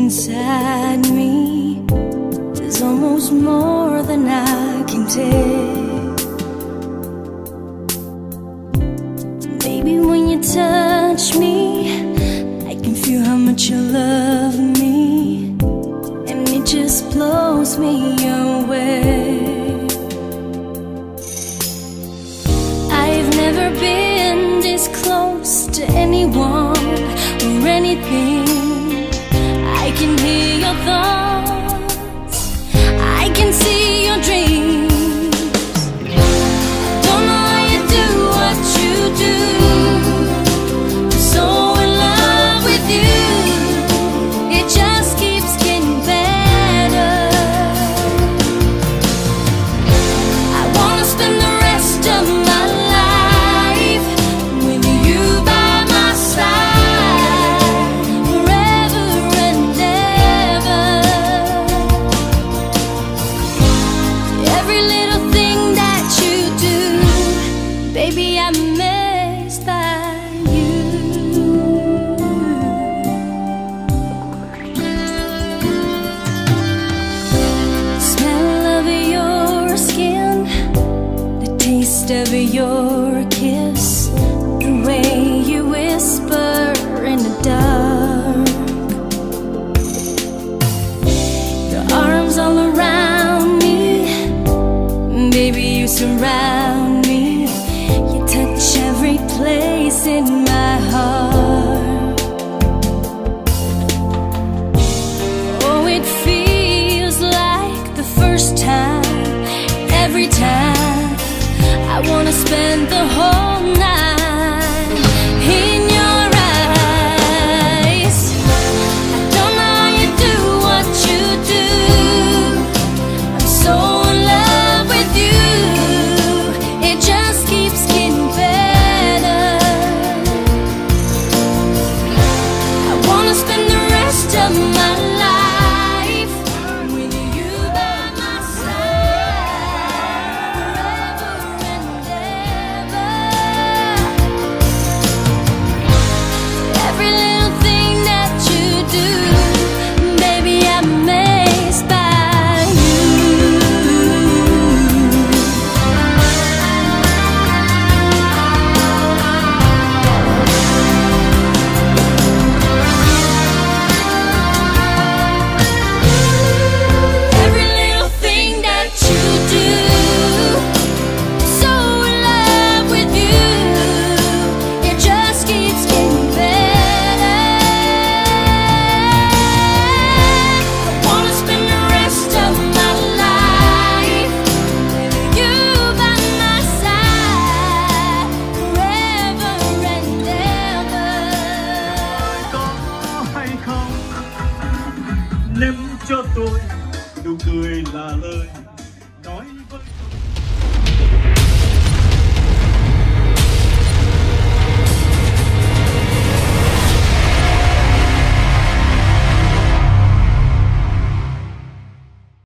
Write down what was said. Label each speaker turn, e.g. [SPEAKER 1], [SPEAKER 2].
[SPEAKER 1] inside me is almost more than I can take. Baby, when you touch me, I can feel how much you love me, and it just blows me away. I've never been this close to anyone or anything. I can hear your thoughts, I can see your dreams. Don't know how you do what you do. I'm so in love with you, it just keeps getting better. I wanna spend the rest of my life with you by my side, forever and ever. Every little thing that you do, baby, I'm amazed by you. The smell of your skin, the taste of your kiss, the way you whisper in the dark, your arms all around me, baby, you surround me. You touch every place in my heart. Oh, it feels like the first time, every time. I wanna spend the whole night in your eyes. I don't know how you do what you do. I'm so in love with you, it just keeps getting better. I wanna spend the rest of my life with you by my side, forever and ever. Every little thing that you do, baby, I'm amazed by you. Every little thing that you do, so in love with you, it just keeps getting better. I wanna spend the rest of my life with you by my side, forever and ever.
[SPEAKER 2] Có hay không ném cho tôi nụ cười là lời